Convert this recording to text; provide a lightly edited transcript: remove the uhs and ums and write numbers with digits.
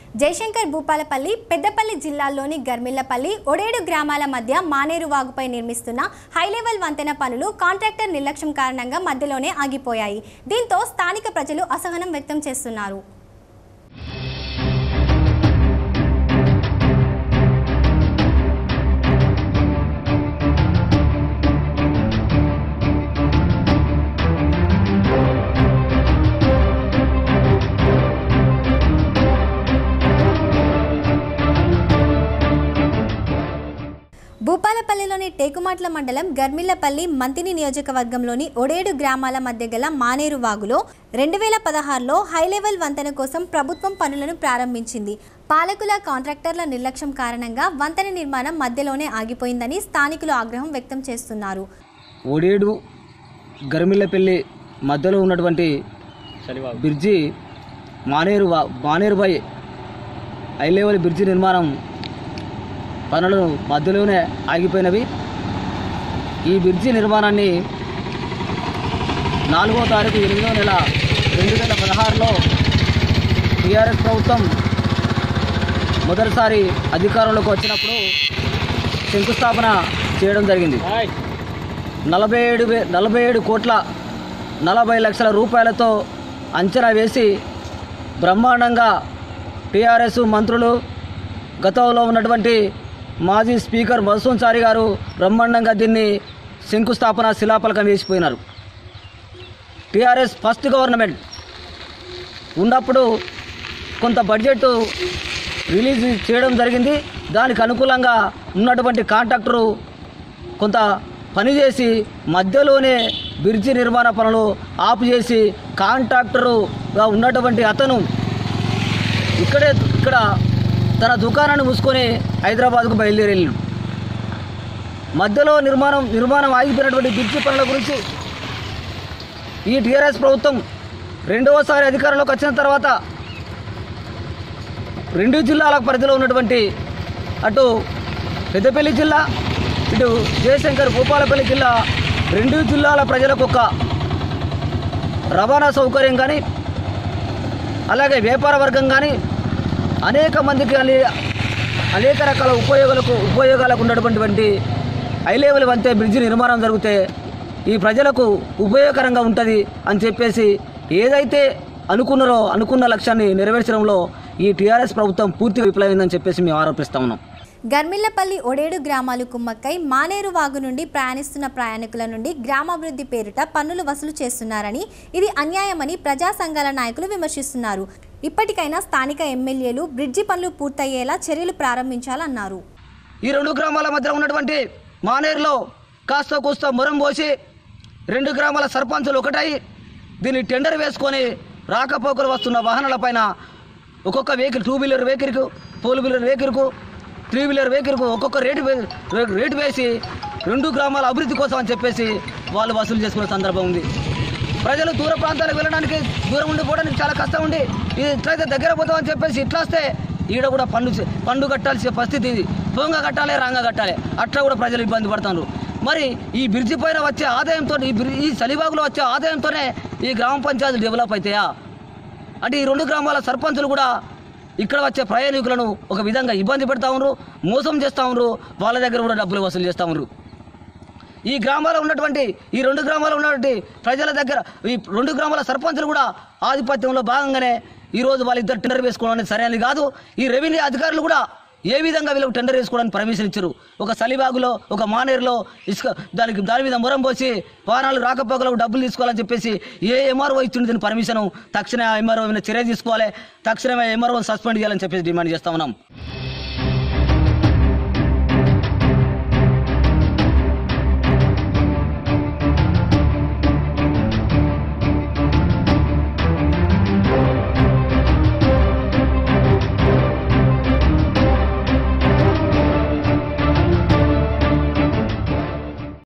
జయశంకర్ భూపాలపల్లి పెద్దపల్లి జిల్లాల్లోని గర్మిల్లపల్లి ఒడేడు గ్రామాల మధ్య మానేరు వాగుపై నిర్మిస్తున్న హై లెవెల్ వంతెన పనులు కాంట్రాక్టర్ నిర్లక్ష్యం కారణంగా మధ్యలోనే ఆగిపోయాయి. దీంతో స్థానిక ప్రజలు అసహనం వ్యక్తం చేస్తున్నారు. భూపాలపల్లిలోని టేకుమాట్ల మండలం గర్మిల్లపల్లి మంతిని నియోజకవర్గంలోని ఒడేడు గ్రామాల మధ్య గల మానేరు వాగులో 2016లో హై లెవెల్ వంతెన కోసం ప్రభుత్వం పనులను ప్రారంభించింది. పాలకుల కాంట్రాక్టర్ల నిర్లక్ష్యం కారణంగా వంతెన నిర్మాణం మధ్యలోనే ఆగిపోయిందని స్థానికులు ఆగ్రహం వ్యక్తం చేస్తున్నారు. ఒడేడు గర్మిల్లపల్లి మధ్యలో ఉన్నటువంటి బ్రిడ్జి మానేరుపై హై లెవెల్ బ్రిడ్జి నిర్మాణం పనులు మధ్యలోనే ఆగిపోయినవి. ఈ బ్రిడ్జి నిర్మాణాన్ని 4వ తారీఖు 8వ నెల 2016లో టీఆర్ఎస్ ప్రభుత్వం మొదటిసారి అధికారంలోకి వచ్చినప్పుడు శంకుస్థాపన చేయడం జరిగింది. 47 కోట్ల 40 లక్షల రూపాయలతో అంచనా వేసి బ్రహ్మాండంగా టీఆర్ఎస్ మంత్రులు, గతంలో ఉన్నటువంటి మాజీ స్పీకర్ మధుసూదన్ గారు బ్రహ్మాండంగా దీన్ని శంకుస్థాపన శిలాఫలకం వేసిపోయినారు. టీఆర్ఎస్ ఫస్ట్ గవర్నమెంట్ ఉన్నప్పుడు కొంత బడ్జెట్ రిలీజ్ చేయడం జరిగింది. దానికి అనుకూలంగా ఉన్నటువంటి కాంట్రాక్టరు కొంత పనిచేసి మధ్యలోనే బ్రిడ్జి నిర్మాణ పనులు ఆపు చేసి కాంట్రాక్టరుగా ఉన్నటువంటి అతను ఇక్కడ తన దుకాణాన్ని మూసుకొని హైదరాబాద్కు బయలుదేరి మధ్యలో నిర్మాణం ఆగిపోయినటువంటి బ్రిడ్జి పనుల గురించి ఈ టీఆర్ఎస్ ప్రభుత్వం రెండవసారి అధికారంలోకి వచ్చిన తర్వాత 2 జిల్లాల పరిధిలో ఉన్నటువంటి అటు పెద్దపల్లి జిల్లా, ఇటు జయశంకర్ భూపాలపల్లి జిల్లా 2 జిల్లాల ప్రజలకు ఒక రవాణా సౌకర్యం కానీ, అలాగే వ్యాపార వర్గం కానీ అనేక మందికి అనేక రకాల ఉపయోగాలకు ఉన్నటువంటి హై లెవెల్ వంతెన బ్రిడ్జి నిర్మాణం జరిగితే ఈ ప్రజలకు ఉపయోగకరంగా ఉంటుంది అని చెప్పేసి ఏదైతే అనుకున్న లక్ష్యాన్ని నెరవేర్చడంలో ఈ టీఆర్ఎస్ ప్రభుత్వం పూర్తి విఫలమైందని చెప్పేసి మేము ఆరోపిస్తా ఉన్నాం. గర్మిల్లపల్లి ఒడేడు గ్రామాలు కుమ్మక్కై మానేరు వాగు నుండి ప్రయాణిస్తున్న ప్రయాణికుల నుండి గ్రామాభివృద్ధి పేరిట పన్నులు వసూలు చేస్తున్నారని, ఇది అన్యాయమని ప్రజా సంఘాల నాయకులు విమర్శిస్తున్నారు. ఇప్పటికైనా స్థానిక ఎమ్మెల్యేలు బ్రిడ్జి పనులు పూర్తయ్యేలా చర్యలు ప్రారంభించాలన్నారు. ఈ 2 గ్రామాల మధ్య ఉన్నటువంటి మానేరులో కాస్త కూస్త మొరం పోసి 2 గ్రామాల సర్పంచులు ఒకటై దీన్ని టెండర్ వేసుకొని రాకపోకలు వస్తున్న వాహనాలపైన ఒక్కొక్క వెహికల్ 2 వీలర్ వెహికల్కు, 4 వీలర్ వెహికల్కు, 3 వీలర్ వెహికల్కు ఒక్కొక్క రేటు వేసి 2 గ్రామాల అభివృద్ధి కోసం అని చెప్పేసి వాళ్ళు వసూలు చేసుకునే సందర్భం ఉంది. ప్రజలు దూర ప్రాంతాలకు వెళ్ళడానికి, దూరం ఉండిపోవడానికి చాలా కష్టం ఉంది. ఇది ఇట్లయితే దగ్గర పోతామని చెప్పేసి ఇట్లా వస్తే ఈడ కూడా పన్ను కట్టాల్సిన పరిస్థితి ఇది. పొంగ కట్టాలి, రాంగ కట్టాలి, అట్లా కూడా ప్రజలు ఇబ్బంది పడుతున్నారు. మరి ఈ బ్రిడ్జి పైన వచ్చే ఆదాయంతో, ఈ సలివాగులో వచ్చే ఆదాయంతోనే ఈ గ్రామ పంచాయతీలు డెవలప్ అవుతాయా అంటే ఈ 2 గ్రామాల సర్పంచులు కూడా ఇక్కడ వచ్చే ప్రయాణికులను ఒక విధంగా ఇబ్బంది పెడతా ఉన్నారు, మోసం చేస్తూ ఉన్నారు, వాళ్ళ దగ్గర కూడా డబ్బులు వసూలు చేస్తూ ఉన్నారు. ఈ గ్రామాల్లో ఉన్నటువంటి ఈ 2 గ్రామాల్లో ఉన్నటువంటి ప్రజల దగ్గర ఈ 2 గ్రామాల సర్పంచులు కూడా ఆధిపత్యంలో భాగంగానే ఈరోజు వాళ్ళిద్దరు టెండర్ వేసుకోవడం అనేది సరైనది కాదు. ఈ రెవెన్యూ అధికారులు కూడా ఏ విధంగా వీళ్ళకి టెండర్ వేసుకోవడానికి పర్మిషన్ ఇచ్చారు? ఒక సలిబాగులో, ఒక మానేరులో ఇసుక దాని మీద మొరం పోసి వాహనాలు రాకపోకలకు డబ్బులు తీసుకోవాలని చెప్పేసి ఏ ఎంఆర్ఓ ఇచ్చింది దీని పర్మిషన్? తక్షణ ఎంఆర్ఓ మీద చర్య తీసుకోవాలి, తక్షణమే ఎంఆర్ఓ సస్పెండ్ చేయాలని చెప్పేసి డిమాండ్ చేస్తా ఉన్నాం.